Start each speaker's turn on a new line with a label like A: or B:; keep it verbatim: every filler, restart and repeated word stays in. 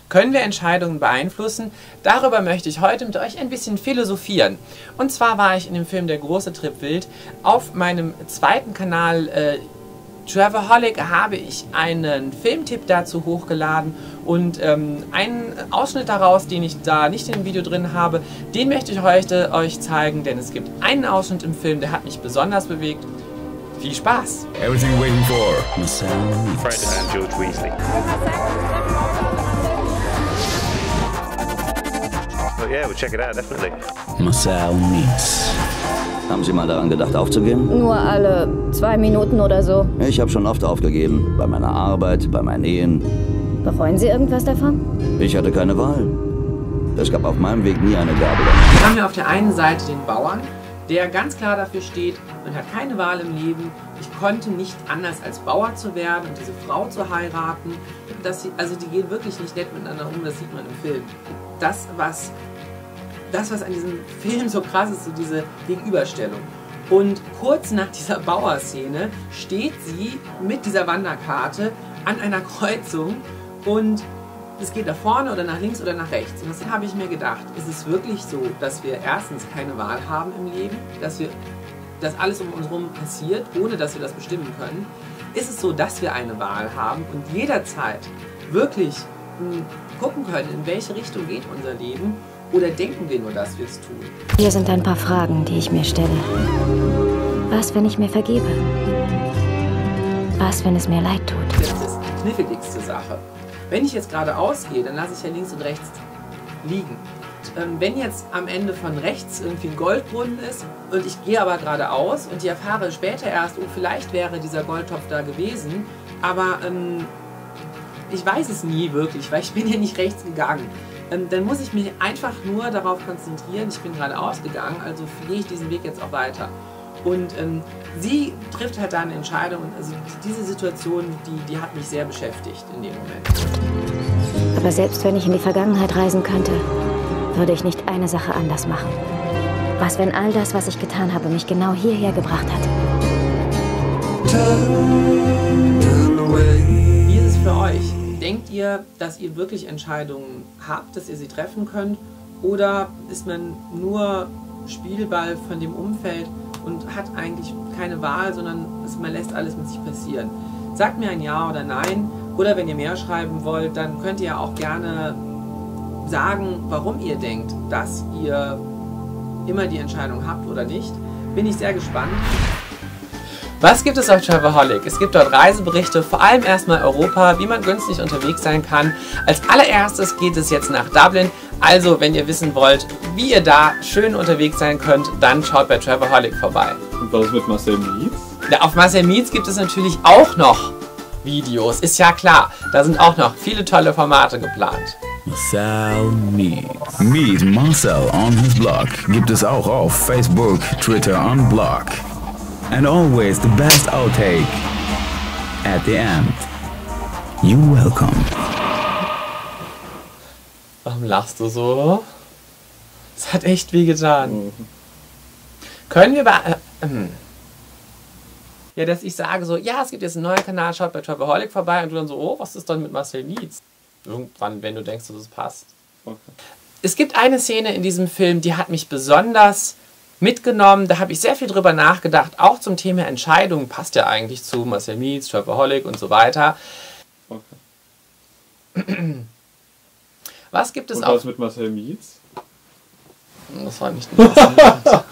A: Können wir Entscheidungen beeinflussen? Darüber möchte ich heute mit euch ein bisschen philosophieren. Und zwar war ich in dem Film Der große Trip Wild. Auf meinem zweiten Kanal äh, Travelholic habe ich einen Filmtipp dazu hochgeladen und ähm, einen Ausschnitt daraus, den ich da nicht in dem Video drin habe, den möchte ich heute euch zeigen, denn es gibt einen Ausschnitt im Film, der hat mich besonders bewegt. Viel Spaß!
B: Everything waiting for Marcel
C: Fred and George Weasley. Oh yeah, we'll check it out, definitely.
B: Marcel meets.
D: Haben Sie mal daran gedacht, aufzugeben?
E: Nur alle zwei Minuten oder so.
D: Ich habe schon oft aufgegeben. Bei meiner Arbeit, bei meinen Ehen.
E: Bereuen Sie irgendwas davon?
D: Ich hatte keine Wahl. Es gab auf meinem Weg nie eine Gabel.
A: Wir haben hier auf der einen Seite den Bauern, der ganz klar dafür steht, man hat keine Wahl im Leben. Ich konnte nicht anders als Bauer zu werden und diese Frau zu heiraten. Dass sie, also die gehen wirklich nicht nett miteinander um, das sieht man im Film. Das, was... Das, was an diesem Film so krass ist, so diese Gegenüberstellung. Und kurz nach dieser Bauerszene steht sie mit dieser Wanderkarte an einer Kreuzung und es geht nach vorne oder nach links oder nach rechts. Und das habe ich mir gedacht, ist es wirklich so, dass wir erstens keine Wahl haben im Leben, dass wir, dass alles um uns herum passiert, ohne dass wir das bestimmen können? Ist es so, dass wir eine Wahl haben und jederzeit wirklich mh, gucken können, in welche Richtung geht unser Leben? Oder denken wir nur, dass wir es tun?
E: Hier sind ein paar Fragen, die ich mir stelle. Was, wenn ich mir vergebe? Was, wenn es mir leid tut?
A: Das ist die kniffligste Sache. Wenn ich jetzt geradeaus gehe, dann lasse ich ja links und rechts liegen. Und, ähm, wenn jetzt am Ende von rechts irgendwie ein Goldbrunnen ist und ich gehe aber geradeaus und ich erfahre später erst, oh, vielleicht wäre dieser Goldtopf da gewesen, aber ähm, ich weiß es nie wirklich, weil ich bin ja nicht rechts gegangen. Ähm, dann muss ich mich einfach nur darauf konzentrieren, ich bin geradeaus gegangen, also gehe ich diesen Weg jetzt auch weiter. Und ähm, sie trifft halt da eine Entscheidung und also diese Situation, die, die hat mich sehr beschäftigt in dem Moment.
E: Aber selbst wenn ich in die Vergangenheit reisen könnte, würde ich nicht eine Sache anders machen. Was, wenn all das, was ich getan habe, mich genau hierher gebracht hat?
A: Wie ist es für euch? Denkt ihr, dass ihr wirklich Entscheidungen habt, dass ihr sie treffen könnt? Oder ist man nur Spielball von dem Umfeld und hat eigentlich keine Wahl, sondern man lässt alles mit sich passieren? Sagt mir ein Ja oder Nein. Oder wenn ihr mehr schreiben wollt, dann könnt ihr auch gerne sagen, warum ihr denkt, dass ihr immer die Entscheidung habt oder nicht. Bin ich sehr gespannt. Was gibt es auf Travelholic? Es gibt dort Reiseberichte, vor allem erstmal Europa, wie man günstig unterwegs sein kann. Als allererstes geht es jetzt nach Dublin. Also, wenn ihr wissen wollt, wie ihr da schön unterwegs sein könnt, dann schaut bei Travelholic vorbei.
F: Und was mit Marcel Meets?
A: Ja, auf Marcel Meets gibt es natürlich auch noch Videos, ist ja klar. Da sind auch noch viele tolle Formate geplant.
B: Marcel Meets. Meet Marcel on his blog. Gibt es auch auf Facebook, Twitter und Blog. And always the best outtake at the end. You welcome.
A: Warum lachst du so? Es hat echt weh getan. Mhm. Können wir bei... Äh, äh, ja, dass ich sage so, ja, es gibt jetzt einen neuen Kanal, schaut bei Travelholic vorbei und du dann so, oh, was ist dann mit Marcel Meets? Irgendwann, wenn du denkst, dass es passt. Okay. Es gibt eine Szene in diesem Film, die hat mich besonders mitgenommen, da habe ich sehr viel drüber nachgedacht, auch zum Thema Entscheidungen, passt ja eigentlich zu Marcel Meets, Travelholic und so weiter. Okay. Was gibt es
F: und
A: auch...
F: was mit Marcel Meets?
A: Das war nicht Marcel Meets.